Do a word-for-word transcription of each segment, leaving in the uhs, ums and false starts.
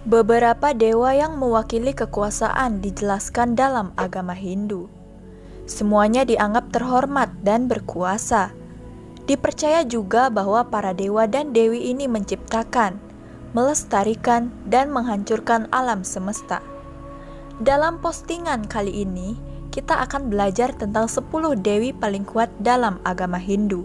Beberapa dewa yang mewakili kekuasaan dijelaskan dalam agama Hindu. Semuanya dianggap terhormat dan berkuasa. Dipercaya juga bahwa para dewa dan dewi ini menciptakan, melestarikan, dan menghancurkan alam semesta. Dalam postingan kali ini, kita akan belajar tentang sepuluh dewi paling kuat dalam agama Hindu.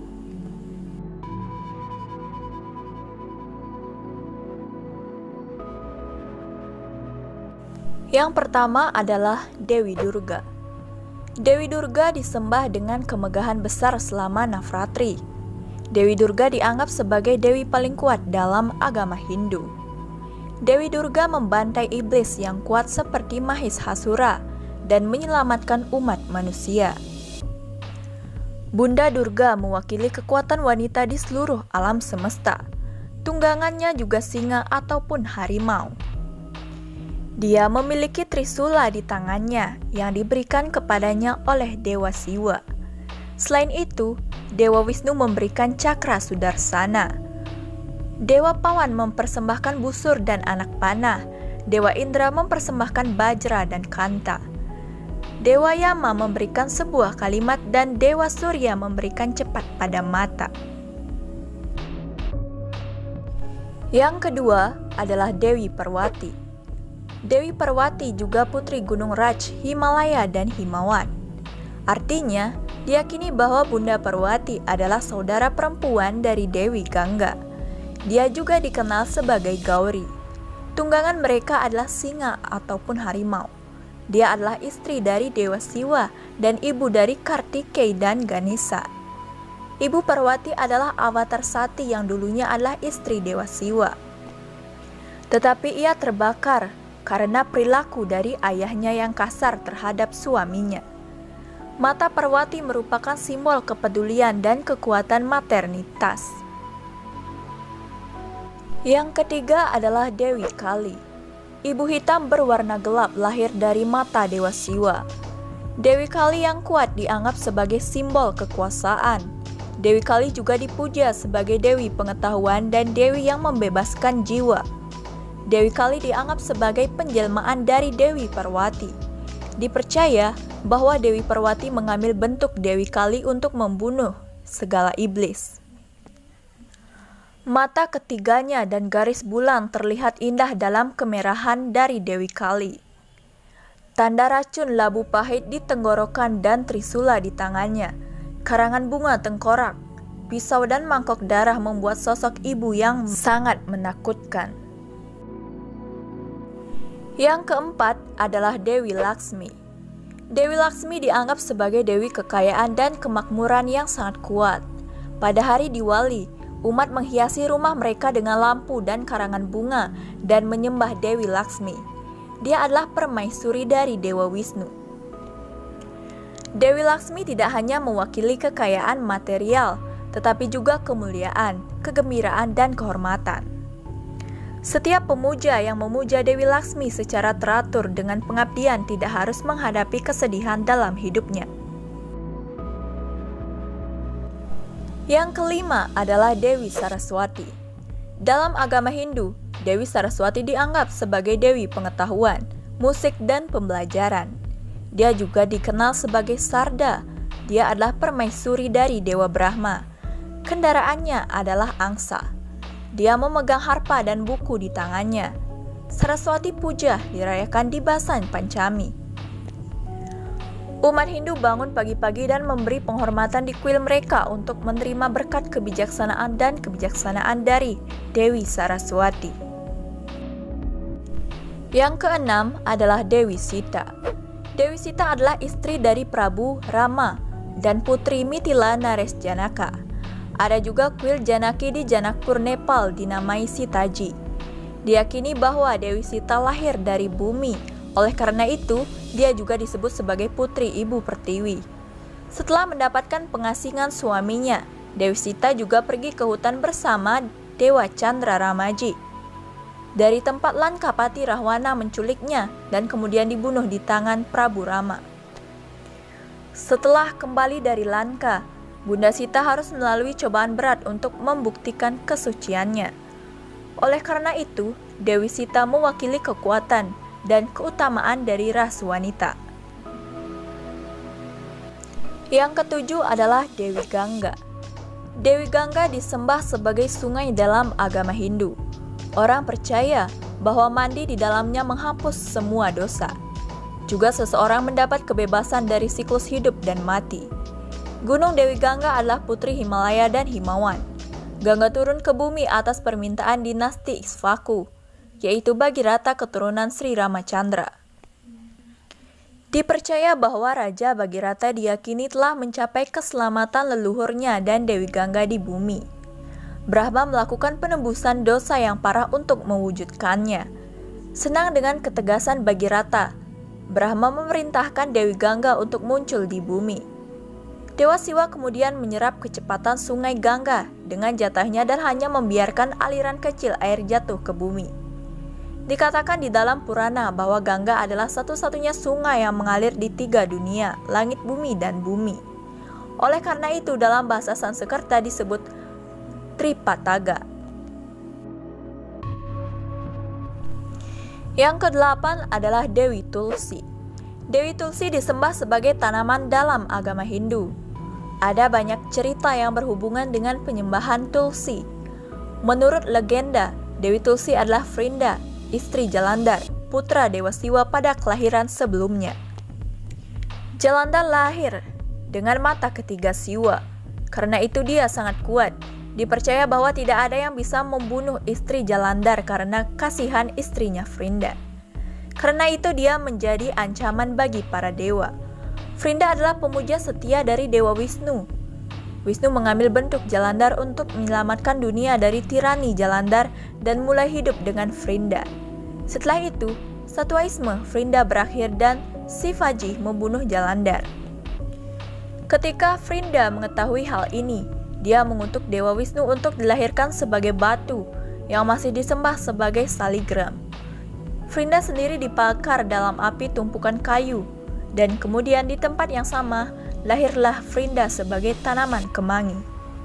Yang pertama adalah Dewi Durga. Dewi Durga disembah dengan kemegahan besar selama Navratri. Dewi Durga dianggap sebagai dewi paling kuat dalam agama Hindu. Dewi Durga membantai iblis yang kuat seperti Mahishasura dan menyelamatkan umat manusia. Bunda Durga mewakili kekuatan wanita di seluruh alam semesta. Tunggangannya juga singa ataupun harimau. Dia memiliki trisula di tangannya yang diberikan kepadanya oleh Dewa Siwa. Selain itu, Dewa Wisnu memberikan cakra Sudarsana. Dewa Pawan mempersembahkan busur dan anak panah. Dewa Indra mempersembahkan bajra dan kanta. Dewa Yama memberikan sebuah kalimat dan Dewa Surya memberikan cepat pada mata. Yang kedua adalah Dewi Parwati. Dewi Parwati juga putri Gunung Raj, Himalaya, dan Himawan. Artinya, diyakini bahwa Bunda Parwati adalah saudara perempuan dari Dewi Gangga. Dia juga dikenal sebagai Gauri. Tunggangan mereka adalah singa ataupun harimau. Dia adalah istri dari Dewa Siwa dan ibu dari Kartikeya dan Ganesha. Ibu Parwati adalah avatar Sati yang dulunya adalah istri Dewa Siwa. Tetapi ia terbakar karena perilaku dari ayahnya yang kasar terhadap suaminya. Mata Parwati merupakan simbol kepedulian dan kekuatan maternitas. Yang ketiga adalah Dewi Kali. Ibu hitam berwarna gelap lahir dari mata Dewa Siwa. Dewi Kali yang kuat dianggap sebagai simbol kekuasaan. Dewi Kali juga dipuja sebagai Dewi pengetahuan dan Dewi yang membebaskan jiwa. Dewi Kali dianggap sebagai penjelmaan dari Dewi Parwati. Dipercaya bahwa Dewi Parwati mengambil bentuk Dewi Kali untuk membunuh segala iblis. Mata ketiganya dan garis bulan terlihat indah dalam kemerahan dari Dewi Kali. Tanda racun labu pahit di tenggorokan dan trisula di tangannya. Karangan bunga tengkorak, pisau dan mangkok darah membuat sosok ibu yang sangat menakutkan. Yang keempat adalah Dewi Laksmi. Dewi Laksmi dianggap sebagai dewi kekayaan dan kemakmuran yang sangat kuat. Pada hari Diwali, umat menghiasi rumah mereka dengan lampu dan karangan bunga dan menyembah Dewi Laksmi. Dia adalah permaisuri dari Dewa Wisnu. Dewi Laksmi tidak hanya mewakili kekayaan material, tetapi juga kemuliaan, kegembiraan, dan kehormatan. Setiap pemuja yang memuja Dewi Laksmi secara teratur dengan pengabdian tidak harus menghadapi kesedihan dalam hidupnya. Yang kelima adalah Dewi Saraswati. Dalam agama Hindu, Dewi Saraswati dianggap sebagai Dewi pengetahuan, musik, dan pembelajaran. Dia juga dikenal sebagai Sarda. Dia adalah permaisuri dari Dewa Brahma. Kendaraannya adalah angsa. Dia memegang harpa dan buku di tangannya. Saraswati Puja dirayakan di Basan Panchami. Umat Hindu bangun pagi-pagi dan memberi penghormatan di kuil mereka untuk menerima berkat kebijaksanaan dan kebijaksanaan dari Dewi Saraswati. Yang keenam adalah Dewi Sita. Dewi Sita adalah istri dari Prabu Rama dan putri Mithila Naresh Janaka. Ada juga kuil Janaki di Janakpur, Nepal dinamai Sitaji. Diyakini bahwa Dewi Sita lahir dari bumi, oleh karena itu dia juga disebut sebagai putri ibu pertiwi. Setelah mendapatkan pengasingan suaminya, Dewi Sita juga pergi ke hutan bersama Dewa Chandra Ramaji. Dari tempat Lankapati Rahwana menculiknya dan kemudian dibunuh di tangan Prabu Rama. Setelah kembali dari Lanka, Bunda Sita harus melalui cobaan berat untuk membuktikan kesuciannya. Oleh karena itu, Dewi Sita mewakili kekuatan dan keutamaan dari ras wanita. Yang ketujuh adalah Dewi Gangga. Dewi Gangga disembah sebagai sungai dalam agama Hindu. Orang percaya bahwa mandi di dalamnya menghapus semua dosa. Juga seseorang mendapat kebebasan dari siklus hidup dan mati. Gunung Dewi Gangga adalah putri Himalaya dan Himawan. Gangga turun ke bumi atas permintaan dinasti Ikshvaku, yaitu Bhagirath keturunan Sri Ramacandra. Dipercaya bahwa Raja Bhagirath diyakini telah mencapai keselamatan leluhurnya dan Dewi Gangga di bumi. Brahma melakukan penembusan dosa yang parah untuk mewujudkannya. Senang dengan ketegasan Bhagirath, Brahma memerintahkan Dewi Gangga untuk muncul di bumi. Dewa Siwa kemudian menyerap kecepatan sungai Gangga dengan jatahnya dan hanya membiarkan aliran kecil air jatuh ke bumi. Dikatakan di dalam Purana bahwa Gangga adalah satu-satunya sungai yang mengalir di tiga dunia, langit, bumi, dan bumi. Oleh karena itu dalam bahasa Sanskerta disebut Tripataga. Yang kedelapan adalah Dewi Tulsi. Dewi Tulsi disembah sebagai tanaman dalam agama Hindu. Ada banyak cerita yang berhubungan dengan penyembahan Tulsi. Menurut legenda, Dewi Tulsi adalah Vrinda, istri Jalandhar, putra Dewa Siwa pada kelahiran sebelumnya. Jalandhar lahir dengan mata ketiga Siwa. Karena itu dia sangat kuat. Dipercaya bahwa tidak ada yang bisa membunuh istri Jalandhar karena kasihan istrinya Vrinda. Karena itu dia menjadi ancaman bagi para dewa. Vrinda adalah pemuja setia dari Dewa Wisnu. Wisnu mengambil bentuk Jalandhar untuk menyelamatkan dunia dari tirani Jalandhar dan mulai hidup dengan Vrinda. Setelah itu, Satwaisme Vrinda berakhir dan Shivaji membunuh Jalandhar. Ketika Vrinda mengetahui hal ini, dia mengutuk Dewa Wisnu untuk dilahirkan sebagai batu yang masih disembah sebagai saligram. Vrinda sendiri dibakar dalam api tumpukan kayu, dan kemudian di tempat yang sama lahirlah Vrinda sebagai tanaman kemangi.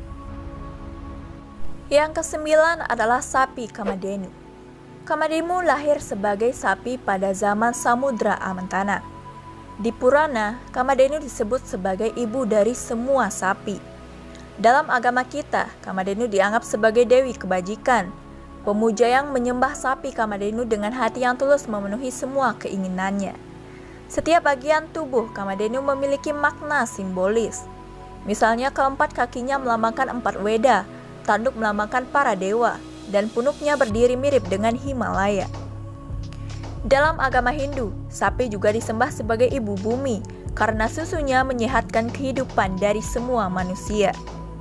Yang kesembilan adalah sapi Kamadhenu. Kamadhenu lahir sebagai sapi pada zaman Samudra Amantana. Di Purana, Kamadhenu disebut sebagai ibu dari semua sapi. Dalam agama kita, Kamadhenu dianggap sebagai dewi kebajikan. Pemuja yang menyembah sapi Kamadhenu dengan hati yang tulus memenuhi semua keinginannya. Setiap bagian tubuh Kamadhenu memiliki makna simbolis. Misalnya keempat kakinya melambangkan empat Weda, tanduk melambangkan para dewa, dan punuknya berdiri mirip dengan Himalaya. Dalam agama Hindu, sapi juga disembah sebagai ibu bumi karena susunya menyehatkan kehidupan dari semua manusia.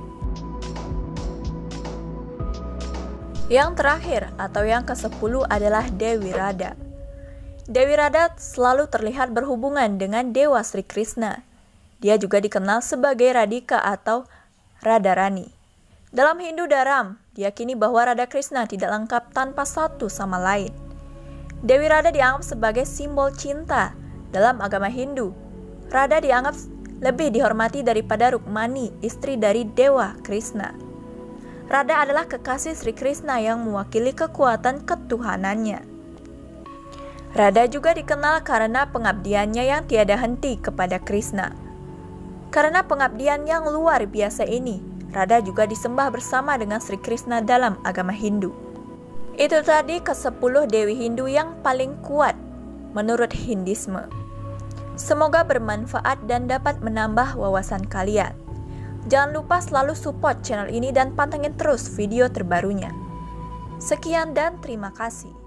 Yang terakhir atau yang kesepuluh adalah Dewi Radha. Dewi Radha selalu terlihat berhubungan dengan Dewa Sri Krishna. Dia juga dikenal sebagai Radhika atau Radharani. Dalam Hindu Dharam, diyakini bahwa Radha Krishna tidak lengkap tanpa satu sama lain. Dewi Radha dianggap sebagai simbol cinta. Dalam agama Hindu, Radha dianggap lebih dihormati daripada Rukmani, istri dari Dewa Krishna. Radha adalah kekasih Sri Krishna yang mewakili kekuatan ketuhanannya. Radha juga dikenal karena pengabdiannya yang tiada henti kepada Krishna. Karena pengabdian yang luar biasa ini, Radha juga disembah bersama dengan Sri Krishna dalam agama Hindu. Itu tadi kesepuluh dewi Hindu yang paling kuat menurut Hindisme. Semoga bermanfaat dan dapat menambah wawasan kalian. Jangan lupa selalu support channel ini dan pantengin terus video terbarunya. Sekian dan terima kasih.